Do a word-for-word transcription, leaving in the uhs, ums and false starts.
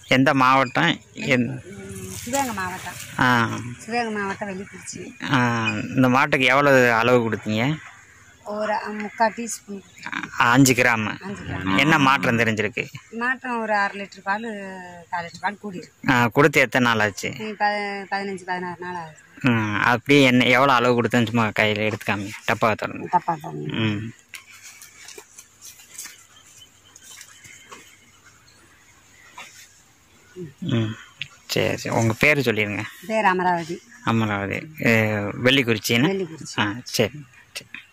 எந்த மாவட்டம்? எந் சிவகங்கை மாவட்டம். ஆ சிவகங்கை மாவட்டம் வெள்ளிக்குறிச்சி. இந்த மாட்டுக்கு எவ்வளோ அளவு கொடுத்தீங்க? ஒரு முக்கால் டீஸ்பூன். அஞ்சு கிராம். அஞ்சு கிராம். என்ன மாற்றம் தெரிஞ்சிருக்கு? மாற்றம் ஒரு அரை லிட்டர் பால் கால் லிட்டர் பால் கூடியிருக்கு. கொடுத்து எத்தனை நாள் ஆச்சு? பதினஞ்சு பதினாறு நாள் ஆகுது. அப்படியே என்ன எவ்வளோ அளவு கொடுத்தேன்னு சும்மா கையில் எடுத்துக்காமி டப்பா தரணும். டப்பா தரணும். ம் ம் சரி சரி. உங்கள் பேர் சொல்லிடுங்க. பேர் அமராவதி. அமராவதி வெள்ளிக்குறிச்சின்னு. வெள்ளிக்குறிச்சி. ஆ சரி சரி.